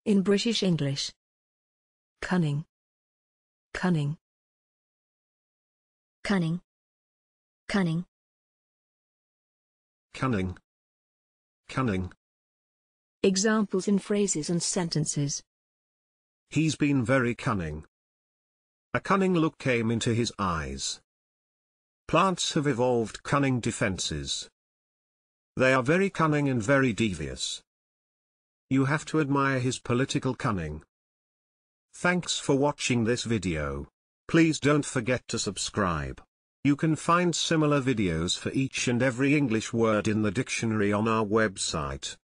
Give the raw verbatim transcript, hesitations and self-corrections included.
In British English. Cunning. Cunning. Cunning. Cunning. Cunning. Cunning. Examples in phrases and sentences. He's been very cunning. A cunning look came into his eyes. Plants have evolved cunning defenses. They are very cunning and very devious. You have to admire his political cunning. Thanks for watching this video. Please don't forget to subscribe. You can find similar videos for each and every English word in the dictionary on our website.